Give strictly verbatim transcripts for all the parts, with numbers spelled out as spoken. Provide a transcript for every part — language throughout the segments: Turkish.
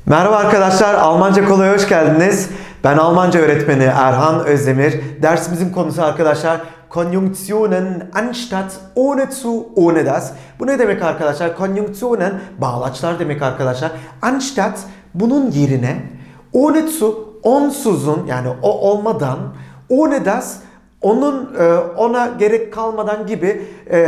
Merhaba arkadaşlar, Almanca Kolay'a hoş geldiniz. Ben Almanca öğretmeni Erhan Özdemir. Dersimizin konusu arkadaşlar Konjunktionen anstatt ohne zu ohne das. Bu ne demek arkadaşlar? Konjunktionen bağlaçlar demek arkadaşlar. Anstatt bunun yerine ohne zu onsuzun yani o olmadan ohne das onun ona gerek kalmadan gibi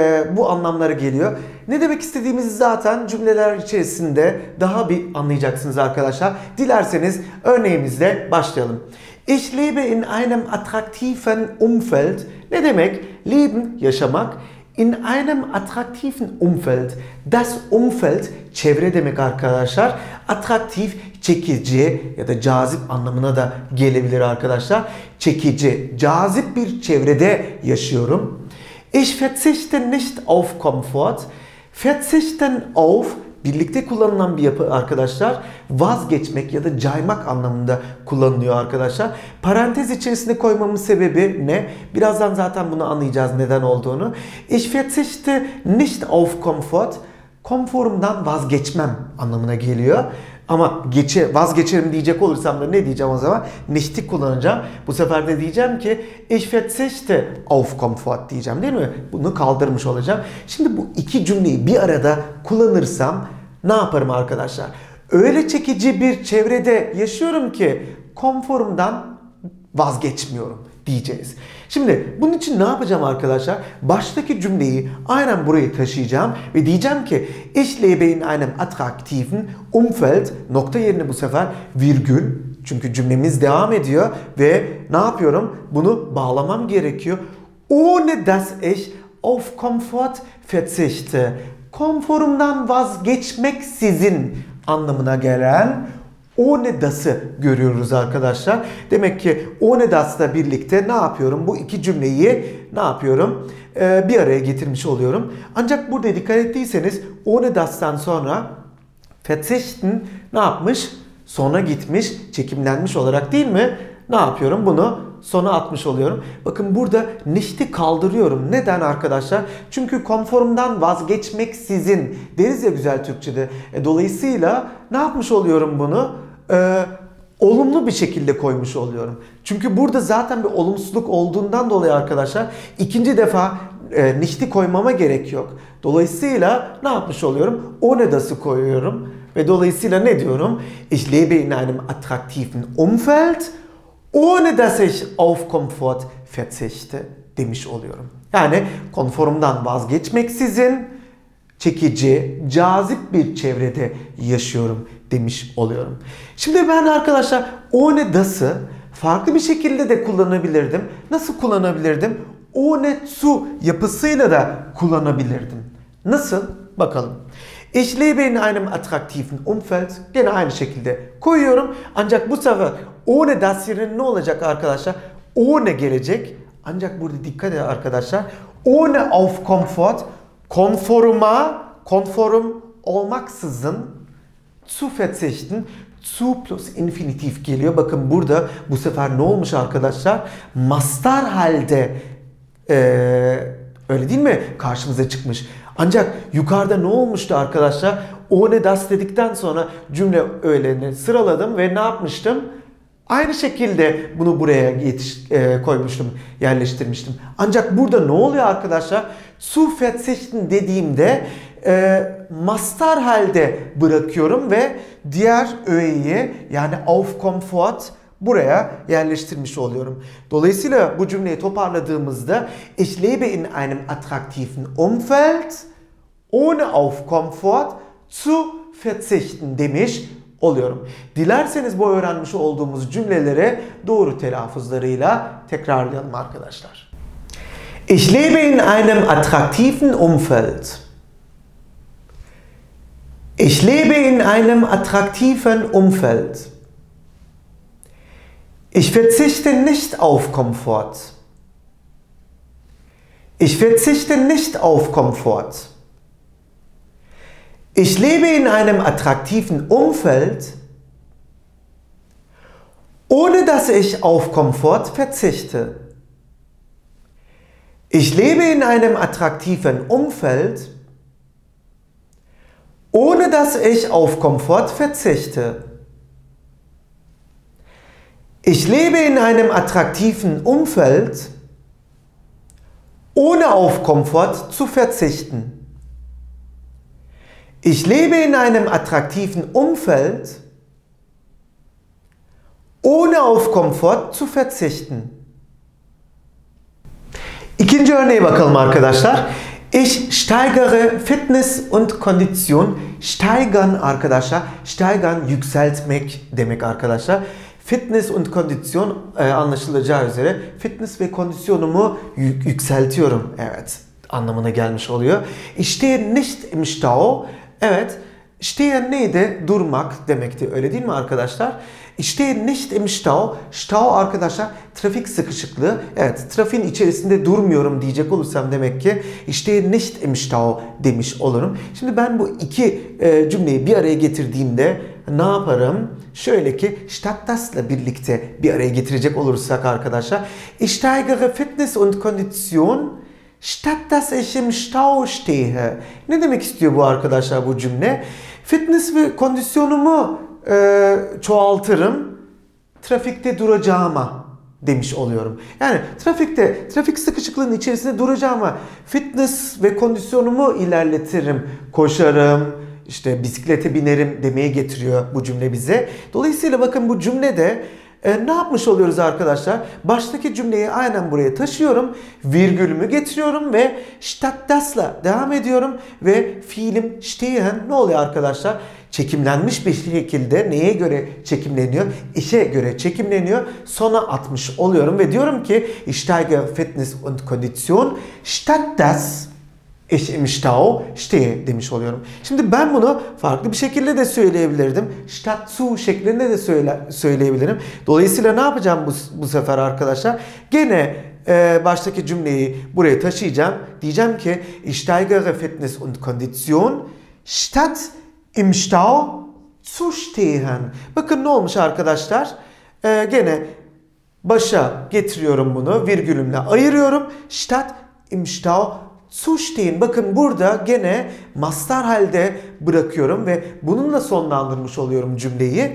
bu anlamları geliyor. Ne demek istediğimizi zaten cümleler içerisinde daha bir anlayacaksınız arkadaşlar. Dilerseniz örneğimizle başlayalım. Ich lebe in einem attraktiven Umfeld. Ne demek? Leben, yaşamak. In einem attraktiven Umfeld. Das Umfeld, çevre demek arkadaşlar. Attraktif, çekici ya da cazip anlamına da gelebilir arkadaşlar. Çekici, cazip bir çevrede yaşıyorum. Ich verzichte nicht auf Komfort. Verzichten auf birlikte kullanılan bir yapı arkadaşlar. Vazgeçmek ya da caymak anlamında kullanılıyor arkadaşlar. Parantez içerisine koymamın sebebi ne? Birazdan zaten bunu anlayacağız neden olduğunu. Ich verzichte nicht auf Komfort. Konforumdan vazgeçmem anlamına geliyor. Ama geçe, vazgeçerim diyecek olursam da ne diyeceğim o zaman? Nicht'i kullanacağım. Bu sefer de diyeceğim ki ich verzichte auf Komfort diyeceğim değil mi? Bunu kaldırmış olacağım. Şimdi bu iki cümleyi bir arada kullanırsam ne yaparım arkadaşlar? Öyle çekici bir çevrede yaşıyorum ki konforumdan vazgeçmiyorum diyeceğiz. Şimdi bunun için ne yapacağım arkadaşlar? Baştaki cümleyi aynen buraya taşıyacağım ve diyeceğim ki ich lebe in einem attraktiven Umfeld, nokta yerine bu sefer virgül, çünkü cümlemiz devam ediyor ve ne yapıyorum? Bunu bağlamam gerekiyor. Ohne dass ich auf Komfort verzichte. Konforumdan vazgeçmeksizin anlamına gelen ohne das'ı görüyoruz arkadaşlar. Demek ki ohne das'la birlikte ne yapıyorum? Bu iki cümleyi ne yapıyorum? Ee, bir araya getirmiş oluyorum. Ancak burada dikkat ettiyseniz ohne das'tan sonra verzichten ne yapmış? Sona gitmiş, çekimlenmiş olarak değil mi? Ne yapıyorum? Bunu sona atmış oluyorum. Bakın burada nicht'i kaldırıyorum. Neden arkadaşlar? Çünkü konforumdan vazgeçmeksizin deriz ya güzel Türkçe'de. E, dolayısıyla ne yapmış oluyorum bunu? Ee, olumlu bir şekilde koymuş oluyorum. Çünkü burada zaten bir olumsuzluk olduğundan dolayı arkadaşlar ikinci defa e, nicht'i koymama gerek yok. Dolayısıyla ne yapmış oluyorum? Ohne das'ı koyuyorum. Ve dolayısıyla ne diyorum? Ich lebe in einem attraktiven Umfeld ohne dass ich auf Komfort verzichte demiş oluyorum. Yani konforumdan vazgeçmeksizin çekici, cazip bir çevrede yaşıyorum demiş oluyorum. Şimdi ben arkadaşlar ohne das'ı farklı bir şekilde de kullanabilirdim. Nasıl kullanabilirdim? Ohne zu yapısıyla da kullanabilirdim. Nasıl? Bakalım. Ich lebe in einem attraktiven Umfeld. Gene aynı şekilde koyuyorum. Ancak bu sefer ohne das yerine ne olacak arkadaşlar? Ohne gelecek. Ancak burada dikkat edin arkadaşlar. Ohne auf Komfort. Konforuma, konforum olmaksızın zu verzichten. Zu plus infinitif geliyor. Bakın burada bu sefer ne olmuş arkadaşlar? Mastar halde ee, öyle değil mi? Karşımıza çıkmış. Ancak yukarıda ne olmuştu arkadaşlar? Ohne das dedikten sonra cümle öğelerini sıraladım ve ne yapmıştım? Aynı şekilde bunu buraya yetiş, e, koymuştum, yerleştirmiştim. Ancak burada ne oluyor arkadaşlar? Zu verzichten dediğimde e, mastar halde bırakıyorum ve diğer öğeyi yani auf Komfort buraya yerleştirmiş oluyorum. Dolayısıyla bu cümleyi toparladığımızda ich lebe in einem attraktiven Umfeld ohne auf Komfort zu verzichten demiş oluyorum. Dilerseniz bu öğrenmiş olduğumuz cümleleri doğru telaffuzlarıyla tekrarlayalım arkadaşlar. Ich lebe in einem attraktiven Umfeld. Ich lebe in einem attraktiven Umfeld. Ich verzichte nicht auf Komfort. Ich verzichte nicht auf Komfort. Ich lebe in einem attraktiven Umfeld, ohne dass ich auf Komfort verzichte. Ich lebe in einem attraktiven Umfeld, ohne dass ich auf Komfort verzichte. Ich lebe in einem attraktiven Umfeld, ohne auf Komfort zu verzichten. Ich lebe in einem attraktiven Umfeld, ohne auf Komfort zu verzichten. İkinci örneğe bakalım arkadaşlar. Ich steigere Fitness und Kondition. Steigern arkadaşlar. Steigern yükseltmek demek arkadaşlar. Fitness und Kondition e, anlaşılacağı üzere fitness ve kondisyonumu yük yükseltiyorum. Evet, anlamına gelmiş oluyor. Ich stehe nicht im Stau. Evet, stehen neydi? Durmak demekti. Öyle değil mi arkadaşlar? Ich stehe nicht im Stau. Stau arkadaşlar trafik sıkışıklığı. Evet, trafiğin içerisinde durmuyorum diyecek olursam demek ki ich stehe nicht im Stau demiş olurum. Şimdi ben bu iki e, cümleyi bir araya getirdiğimde ne yaparım? Şöyle ki statt das'la birlikte bir araya getirecek olursak arkadaşlar. Ich steigere Fitness und Kondition statt dass ich im Stau stehe. Ne demek istiyor bu arkadaşlar bu cümle? Fitness ve kondisyonumu e, çoğaltırım trafikte duracağıma demiş oluyorum. Yani trafikte, trafik sıkışıklığının içerisinde duracağıma fitness ve kondisyonumu ilerletirim, koşarım, işte bisiklete binerim demeye getiriyor bu cümle bize. Dolayısıyla bakın bu cümlede e, ne yapmış oluyoruz arkadaşlar? Baştaki cümleyi aynen buraya taşıyorum, virgülümü getiriyorum ve statt das'la devam ediyorum ve fiilim stehen ne oluyor arkadaşlar? Çekimlenmiş bir şekilde neye göre çekimleniyor? İşe göre çekimleniyor. Sona atmış oluyorum ve diyorum ki ich steige Fitness und Kondition statt dass ich im Stau stehe demiş oluyorum. Şimdi ben bunu farklı bir şekilde de söyleyebilirdim. Statt zu şeklinde de söyle, söyleyebilirim. Dolayısıyla ne yapacağım bu, bu sefer arkadaşlar? Gene e, baştaki cümleyi buraya taşıyacağım. Diyeceğim ki ich steigere Fitness und Kondition statt im Stau zu stehen. Bakın ne olmuş arkadaşlar? E, gene başa getiriyorum bunu. Virgülümle ayırıyorum. Statt im Stau zu stehen. Bakın burada gene mastar halde bırakıyorum ve bununla sonlandırmış oluyorum cümleyi.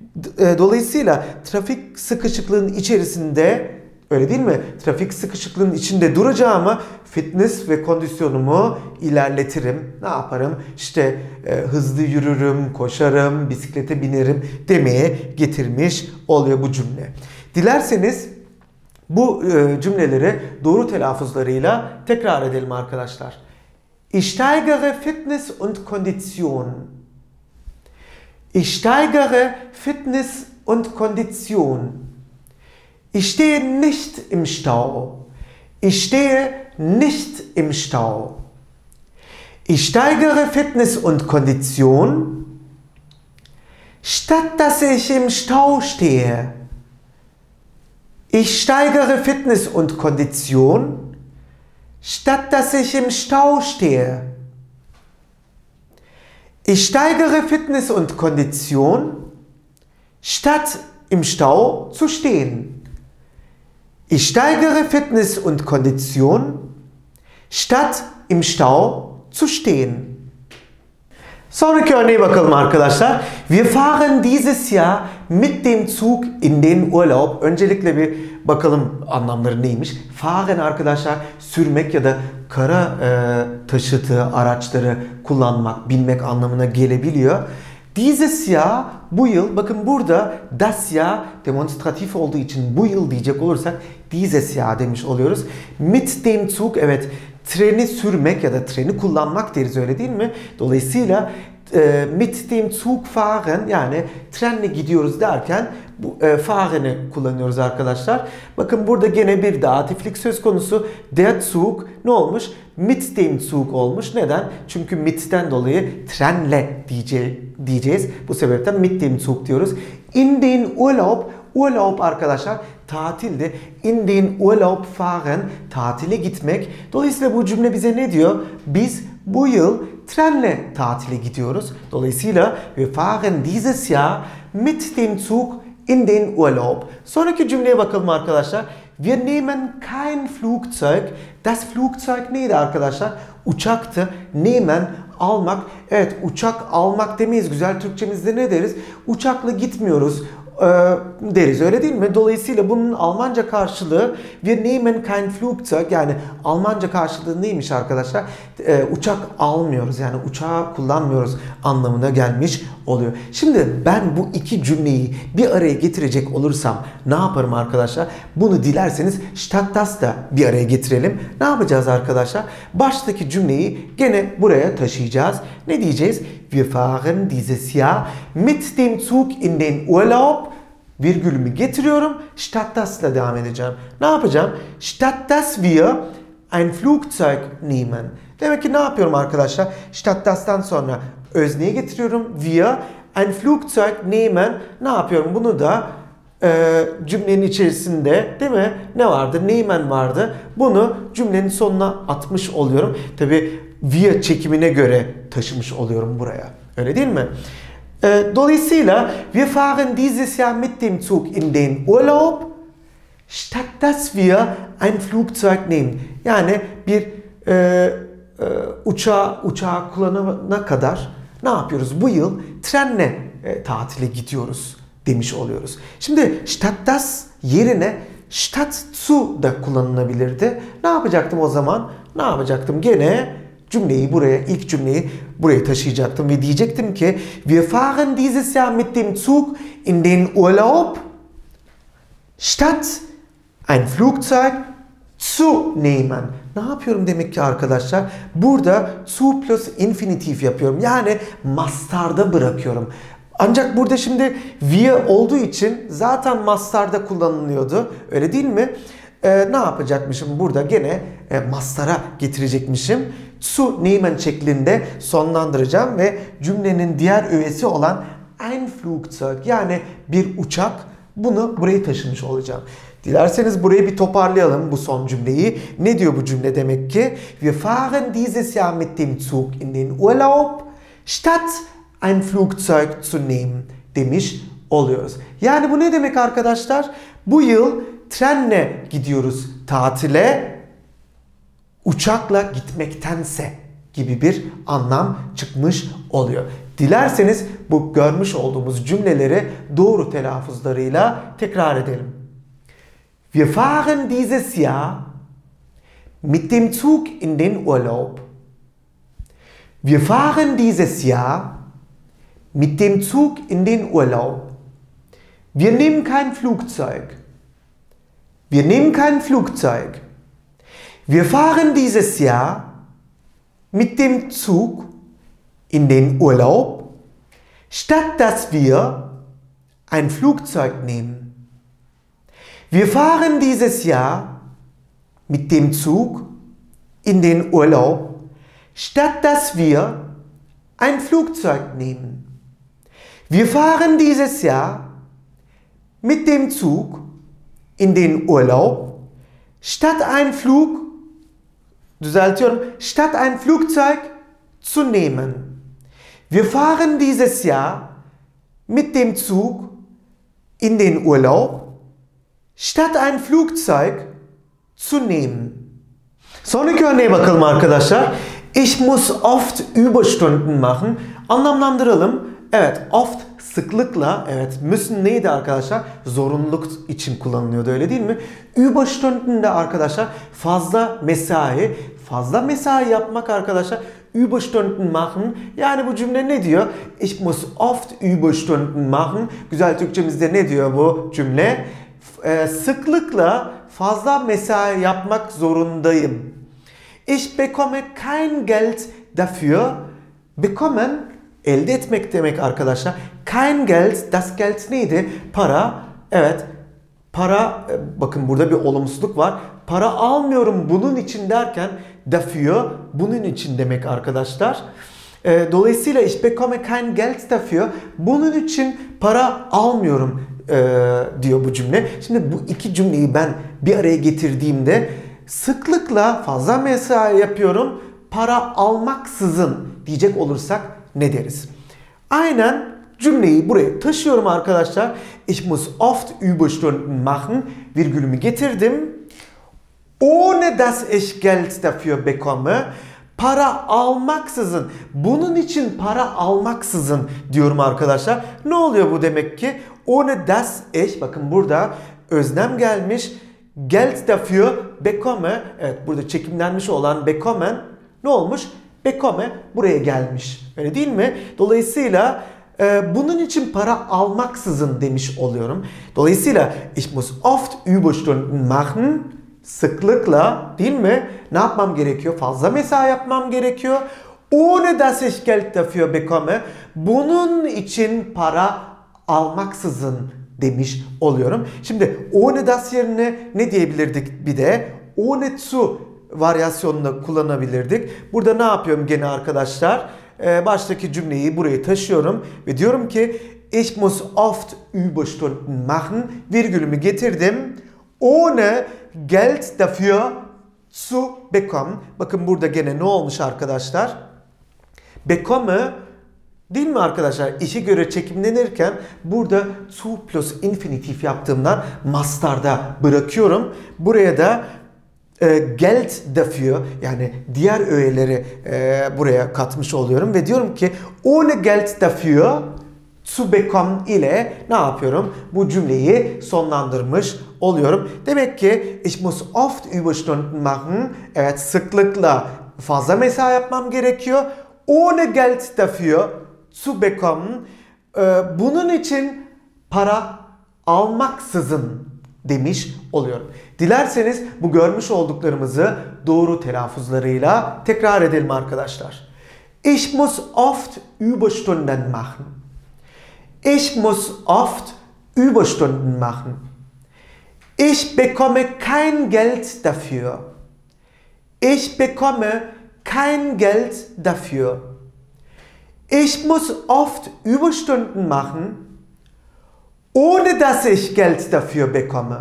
Dolayısıyla trafik sıkışıklığının içerisinde, öyle değil mi? Trafik sıkışıklığının içinde duracağıma fitness ve kondisyonumu ilerletirim. Ne yaparım? İşte e, hızlı yürürüm, koşarım, bisiklete binerim demeye getirmiş oluyor bu cümle. Dilerseniz bu e, cümleleri doğru telaffuzlarıyla tekrar edelim arkadaşlar. Ich steigere Fitness und Kondition. Ich steigere Fitness und Kondition. Ich stehe nicht im Stau. Ich stehe nicht im Stau. Ich steigere Fitness und Kondition, statt dass ich im Stau stehe. Ich steigere Fitness und Kondition, statt dass ich im Stau stehe. Ich steigere Fitness und Kondition, statt im Stau zu stehen. Ich steigere Fitness und Kondition, statt im Stau zu stehen. Sonraki örneğe bakalım arkadaşlar. Wir fahren dieses Jahr mit dem Zug in den Urlaub. Öncelikle bir bakalım anlamları neymiş. Fahren arkadaşlar sürmek ya da kara e, taşıtı araçları kullanmak, binmek anlamına gelebiliyor. Dieses Jahr bu yıl, bakın burada das Jahr demonstratif olduğu için bu yıl diyecek olursak dieses Jahr demiş oluyoruz. Mit dem Zug, evet, treni sürmek ya da treni kullanmak deriz, öyle değil mi? Dolayısıyla e, mit dem Zug fahren, yani trenle gidiyoruz derken bu e, fahren'i kullanıyoruz arkadaşlar. Bakın burada gene bir datiflik söz konusu. Der Zug ne olmuş? Mit dem Zug olmuş. Neden? Çünkü mit'ten dolayı trenle diyece diyeceğiz. Bu sebepten mit dem Zug diyoruz. In den Urlaub, Urlaub arkadaşlar tatildi. In den Urlaub fahren, tatile gitmek. Dolayısıyla bu cümle bize ne diyor? Biz bu yıl trenle tatile gidiyoruz. Dolayısıyla wir fahren dieses Jahr mit dem Zug in den Urlaub. Sonraki cümleye bakalım arkadaşlar. Wir nehmen kein Flugzeug. Das Flugzeug neydi arkadaşlar? Uçaktı. Nehmen, almak. Evet, uçak almak demeyiz. Güzel Türkçemizde ne deriz? Uçakla gitmiyoruz. e, deriz, öyle değil mi? Dolayısıyla bunun Almanca karşılığı wir nehmen kein Flugzeug, yani Almanca karşılığı neymiş arkadaşlar? E, uçak almıyoruz, yani uçağı kullanmıyoruz anlamına gelmiş oluyor. Şimdi ben bu iki cümleyi bir araya getirecek olursam ne yaparım arkadaşlar? Bunu dilerseniz statt das da bir araya getirelim. Ne yapacağız arkadaşlar? Baştaki cümleyi gene buraya taşıyacağız. Ne diyeceğiz? Wir fahren dieses Jahr mit dem Zug in den Urlaub. Virgülümü getiriyorum. Statt das'la devam edeceğim. Ne yapacağım? Statt dass wir ein Flugzeug nehmen. Demek ki ne yapıyorum arkadaşlar? Statt das'tan sonra özneye getiriyorum. Wir ein Flugzeug nehmen. Ne yapıyorum? Bunu da e, cümlenin içerisinde, değil mi? Ne vardı? Nehmen vardı. Bunu cümlenin sonuna atmış oluyorum. Tabi wir çekimine göre taşımış oluyorum buraya. Öyle değil mi? E, dolayısıyla wir fahren dieses Jahr mit dem Zug in den Urlaub, statt dass wir ein Flugzeug nehmen. Yani bir e, e, uçağı, uçağı kullanana kadar ne yapıyoruz? Bu yıl trenle e, tatile gidiyoruz demiş oluyoruz. Şimdi statt das yerine statt zu da kullanılabilirdi. Ne yapacaktım o zaman? Ne yapacaktım? Gene cümleyi buraya, ilk cümleyi buraya taşıyacaktım ve diyecektim ki wir fahren dieses Jahr mit dem Zug in den Urlaub, statt ein Flugzeug zu nehmen. Ne yapıyorum demek ki arkadaşlar? Burada zu plus infinitif yapıyorum. Yani mastarda bırakıyorum. Ancak burada şimdi wir olduğu için zaten mastarda kullanılıyordu. Öyle değil mi? Ee, ne yapacakmışım? Burada gene e, mastara getirecekmişim. Zu nehmen şeklinde sonlandıracağım ve cümlenin diğer öğesi olan ein Flugzeug, yani bir uçak, bunu buraya taşımış olacağım. Dilerseniz burayı bir toparlayalım, bu son cümleyi. Ne diyor bu cümle demek ki? Wir fahren dieses Jahr mit dem Zug in den Urlaub, statt ein Flugzeug zu nehmen demiş oluyoruz. Yani bu ne demek arkadaşlar? Bu yıl trenle gidiyoruz tatile, uçakla gitmektense gibi bir anlam çıkmış oluyor. Dilerseniz bu görmüş olduğumuz cümleleri doğru telaffuzlarıyla tekrar edelim. Wir fahren dieses Jahr mit dem Zug in den Urlaub. Wir fahren dieses Jahr mit dem Zug in den Urlaub. Wir nehmen kein Flugzeug. Wir nehmen kein Flugzeug. Wir fahren dieses Jahr mit dem Zug in den Urlaub, statt dass wir ein Flugzeug nehmen. Wir fahren dieses Jahr mit dem Zug in den Urlaub, statt dass wir ein Flugzeug nehmen. Wir fahren dieses Jahr mit dem Zug in den Urlaub, statt ein Flug, düzeltiyorum, statt ein Flugzeug zu nehmen. Wir fahren dieses Jahr mit dem Zug in den Urlaub, statt ein Flugzeug zu nehmen. Sonraki örneğe bakalım arkadaşlar. Ich muss oft Überstunden machen. Anlamlandıralım. Evet, oft sıklıkla, evet, müssen neydi arkadaşlar? Zorunluluk için kullanılıyordu, öyle değil mi? Überstunden de arkadaşlar fazla mesai, fazla mesai yapmak arkadaşlar. Überstunden machen. Yani bu cümle ne diyor? Ich muss oft Überstunden machen. Güzel Türkçemizde ne diyor bu cümle? Ee, sıklıkla fazla mesai yapmak zorundayım. Ich bekomme kein Geld dafür. Bekommen, elde etmek demek arkadaşlar. Kein Geld, das Geld neydi? Para. Evet. Para, bakın burada bir olumsuzluk var. Para almıyorum bunun için derken dafür, bunun için demek arkadaşlar. E, dolayısıyla ich bekomme kein Geld dafür. Bunun için para almıyorum e, diyor bu cümle. Şimdi bu iki cümleyi ben bir araya getirdiğimde sıklıkla fazla mesai yapıyorum, para almaksızın diyecek olursak ne deriz? Aynen cümleyi buraya taşıyorum arkadaşlar. Ich muss oft Überstunden machen. Virgülümü getirdim. Ohne dass ich Geld dafür bekomme. Para almaksızın. Bunun için para almaksızın diyorum arkadaşlar. Ne oluyor bu demek ki? Ohne dass ich, bakın burada öznem gelmiş. Geld dafür bekomme. Evet, burada çekimlenmiş olan bekommen ne olmuş? Bekomme buraya gelmiş. Öyle değil mi? Dolayısıyla e, bunun için para almaksızın demiş oluyorum. Dolayısıyla ich muss oft Überstunden machen. Sıklıkla, değil mi? Ne yapmam gerekiyor? Fazla mesai yapmam gerekiyor. Ohne dass ich Geld dafür bekomme. Bunun için para almaksızın demiş oluyorum. Şimdi ohne das yerine ne diyebilirdik bir de? Ohne zu varyasyonunu kullanabilirdik. Burada ne yapıyorum gene arkadaşlar? Ee, baştaki cümleyi buraya taşıyorum ve diyorum ki ich muss oft Überstunden machen. Virgülümü getirdim. Ohne Geld dafür zu bekommen. Bakın burada gene ne olmuş arkadaşlar? Bekomme, değil mi arkadaşlar? İşe göre çekimlenirken burada zu plus infinitif yaptığımdan mastarda bırakıyorum. Buraya da e, Geld dafür, yani diğer öğeleri e, buraya katmış oluyorum ve diyorum ki ohne Geld dafür zu bekommen ile ne yapıyorum? Bu cümleyi sonlandırmış oluyorum. Demek ki ich muss oft Überstunden machen. Evet, sıklıkla fazla mesai yapmam gerekiyor. Ohne Geld dafür zu bekommen. Ee, bunun için para almaksızın demiş oluyorum. Dilerseniz bu görmüş olduklarımızı doğru telaffuzlarıyla tekrar edelim arkadaşlar. Ich muss oft Überstunden machen. Ich muss oft Überstunden machen. Ich bekomme kein Geld dafür. Ich bekomme kein Geld dafür. Ich muss oft Überstunden machen, ohne dass ich Geld dafür bekomme.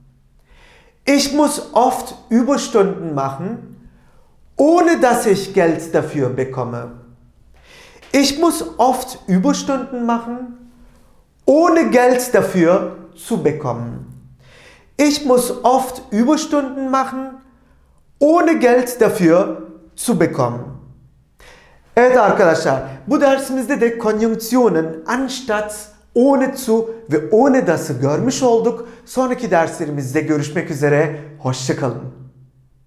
Ich muss oft Überstunden machen, ohne dass ich Geld dafür bekomme. Ich muss oft Überstunden machen, ohne Geld dafür zu bekommen. Ich muss oft Überstunden machen, ohne Geld dafür zu bekommen. Evet arkadaşlar, bu dersimizde de konjunksiyonun anstatt, ohne zu ve ohne das'ı görmüş olduk. Sonraki derslerimizde görüşmek üzere, hoşça kalın.